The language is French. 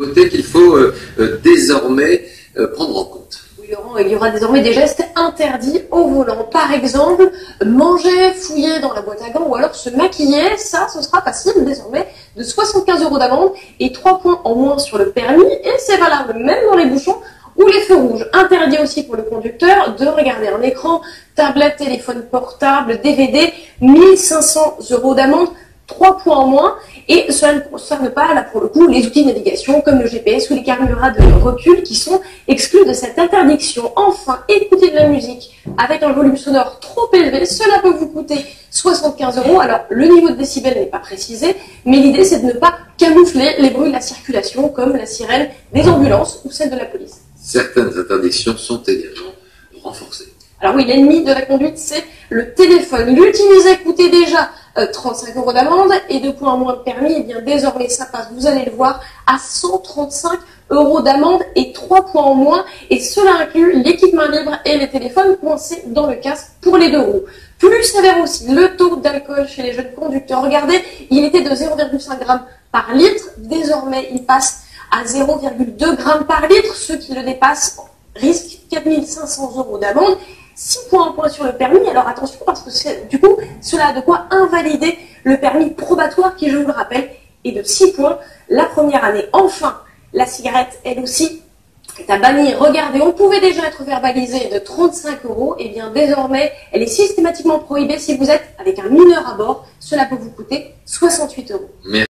Côté qu'il faut désormais prendre en compte. Oui, Laurent, il y aura désormais des gestes interdits au volant. Par exemple, manger, fouiller dans la boîte à gants ou alors se maquiller, ça, ce sera passible désormais de 75 € d'amende et 3 points en moins sur le permis. Et c'est valable même dans les bouchons ou les feux rouges. Interdit aussi pour le conducteur de regarder un écran, tablette, téléphone portable, DVD, 1500 € d'amende. 3 points en moins, et cela ne concerne pas, là pour le coup, les outils de navigation comme le GPS ou les caméras de recul qui sont exclus de cette interdiction. Enfin, écouter de la musique avec un volume sonore trop élevé, cela peut vous coûter 75 €. Alors, le niveau de décibels n'est pas précisé, mais l'idée c'est de ne pas camoufler les bruits de la circulation comme la sirène des ambulances ou celle de la police. Certaines interdictions sont également renforcées. Alors oui, l'ennemi de la conduite, c'est le téléphone. L'utiliser coûtait déjà 35 € d'amende et 2 points en moins de permis. Et bien désormais, ça passe, vous allez le voir, à 135 € d'amende et 3 points en moins. Et cela inclut les kits main libre et les téléphones coincés dans le casque pour les deux roues. Plus sévère aussi, le taux d'alcool chez les jeunes conducteurs. Regardez, il était de 0,5 g par litre. Désormais, il passe à 0,2 g par litre. Ceux qui le dépassent risquent 4 500 € d'amende. 6 points en moins sur le permis. Alors attention, parce que du coup, cela a de quoi invalider le permis probatoire qui, je vous le rappelle, est de 6 points la première année. Enfin, la cigarette, elle aussi, est à bannir. Regardez, on pouvait déjà être verbalisé de 35 €. Et bien désormais, elle est systématiquement prohibée si vous êtes avec un mineur à bord. Cela peut vous coûter 68 €.